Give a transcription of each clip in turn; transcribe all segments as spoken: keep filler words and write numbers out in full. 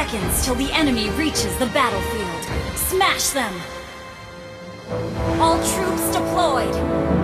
seconds till the enemy reaches the battlefield. Smash them! All troops deployed!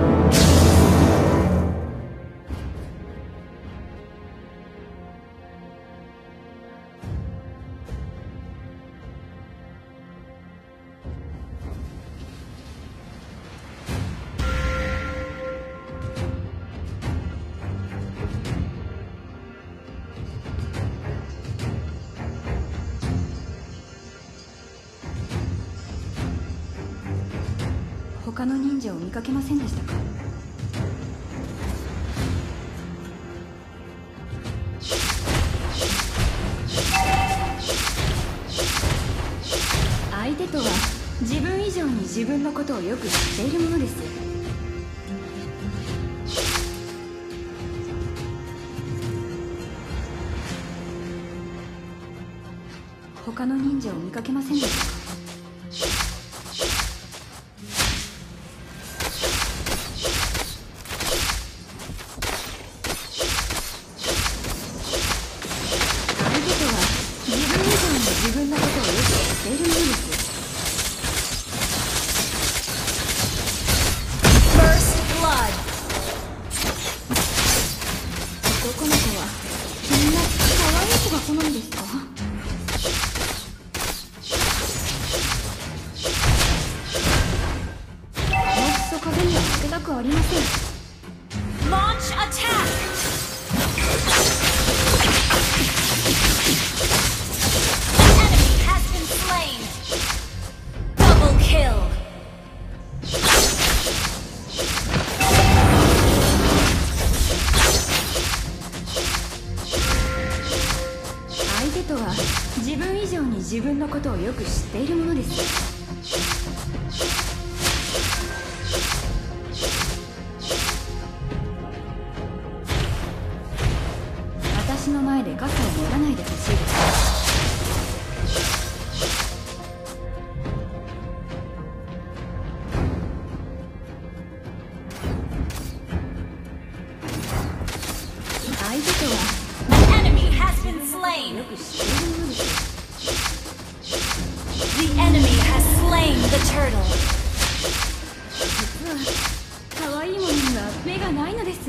他の忍者を見かけませんでしたか？相手とは自分以上に自分のことをよく知っているものです。他の忍者を見かけませんでしたか？自分のことをよく知っているものです。 First blood. 男の子はみんな可愛い子が好みですか？あのクソ壁には負けたくありません。 Launch attack. 相手とは自分以上に自分のことをよく知っているものです。私の前で傘を持たないでほしいです。相手とは An enemy has been slain. よく知っているものです。 The enemy has slain the turtle. 実は可愛いものには目がないのです。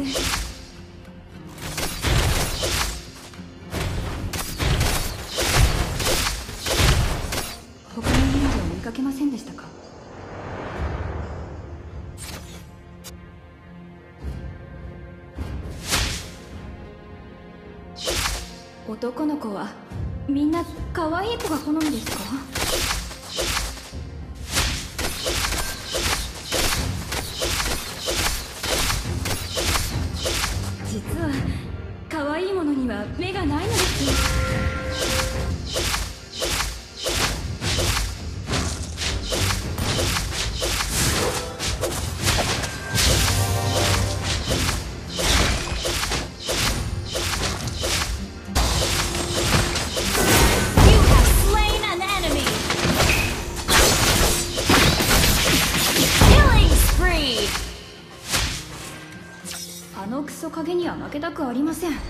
他の忍者を見かけませんでしたか？男の子はみんな可愛い子が好みですか？実は可愛いものには目がないのです。あのクソ影には負けたくありません。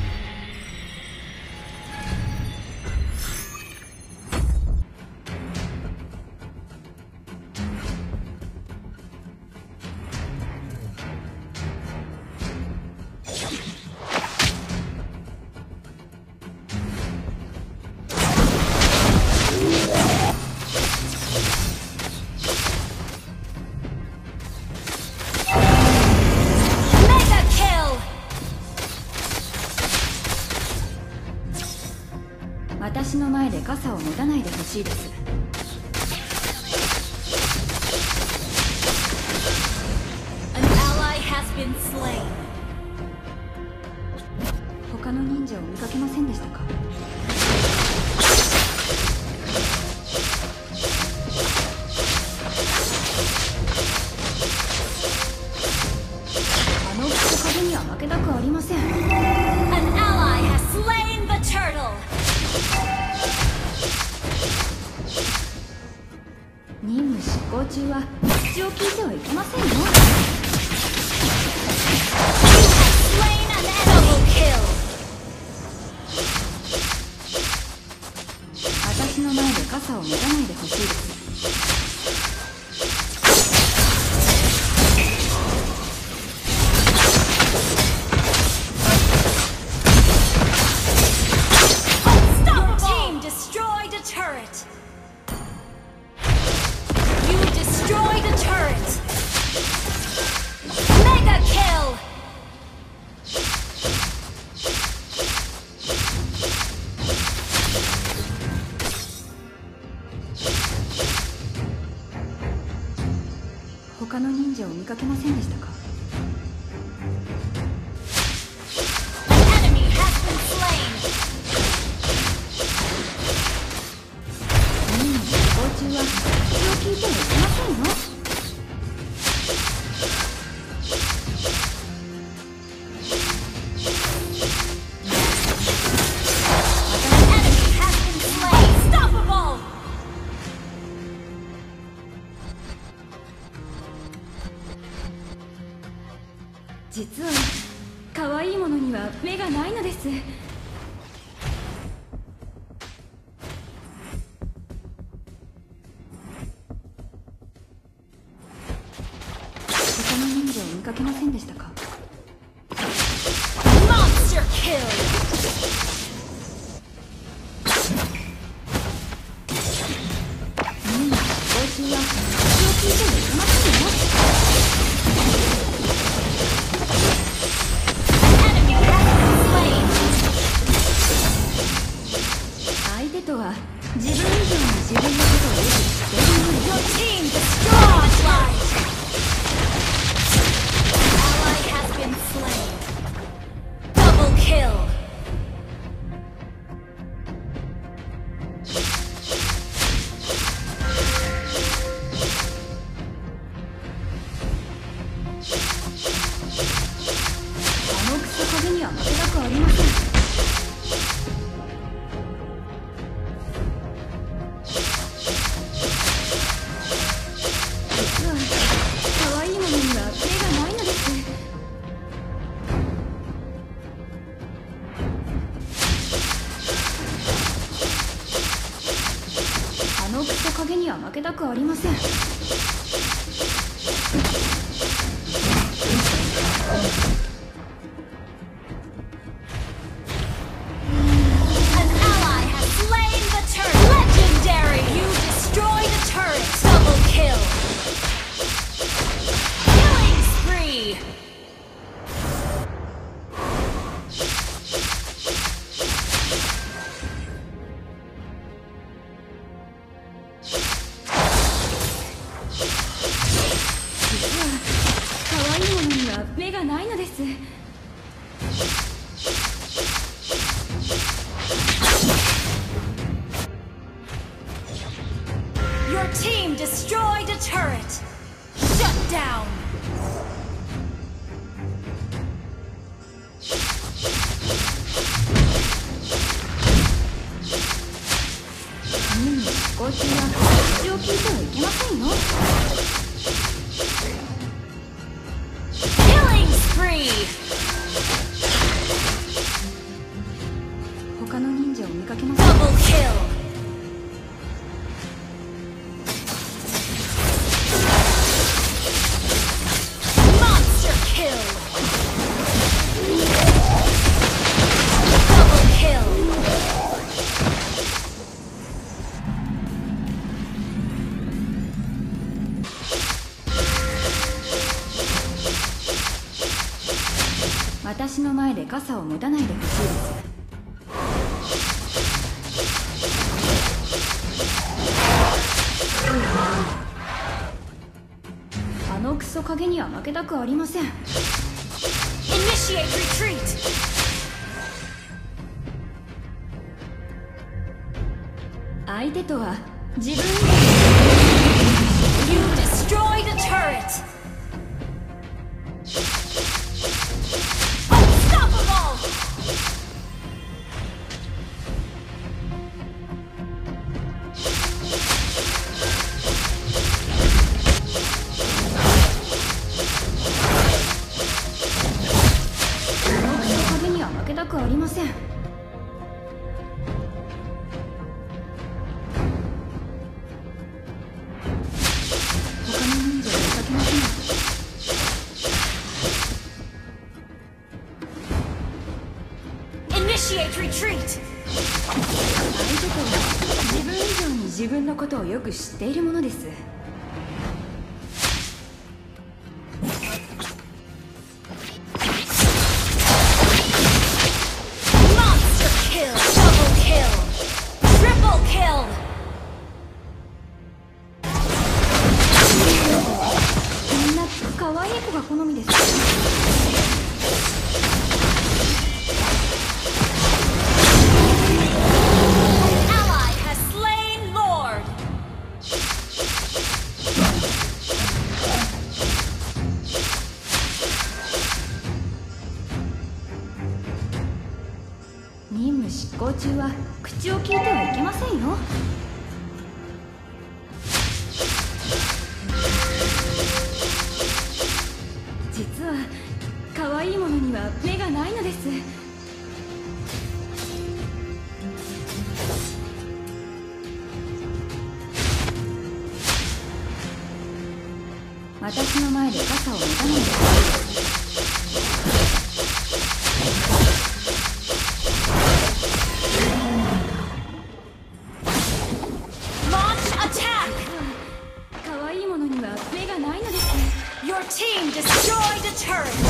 私の前で傘を持たないでほしいです。 An ally has been slain. 他の忍者を見かけませんでしたか？あのクソ影には負けたくありません。 An ally has slain the turtle. 任務執行中は口を聞いてはいけませんよ。 You have slain an enemy. Double kill. 傘を持たないでほしいです。他の忍者を見かけませんでしたか？任務執行中は口を聞いてはいけませんよ。実は可愛いものには目がないのです。他の忍者を見かけませんでしたか？ Monster kill! 任務執行中は口を聞いてはいけませんよ。相手とは自分以上に自分のことをよく知っているので。 Your team destroyed life! Ally has been slain. Double kill! あのクソ影には負けたくありません。あのクソ影には負けたくありません。 An ally has slain the turret! Legendary! You destroyed a turret! Double kill! Killing spree! 目がないのです。 Your team destroyed a turret! Shut down! 任務執行中は口を聞いてはいけませんよ。 他の忍者を見かけません。 Double kill! Monster kill! Double kill! 私の前で傘を持たないでほしいです。あのクソ影には負けたくありません。 Initiate retreat! 相手とは自分以上 You destroyed a turret! Unstoppable! retreat. 相手とは自分以上に自分のことをよく知っているものです。 可愛い子が好みです。 Ally has slain Lord. 任務執行中は口を聞いてはいけませんよ。 実は可愛いものには目がないのです。私の前で傘を持たないで。 可愛いものには目がないのです。 Your team destroyed a turret.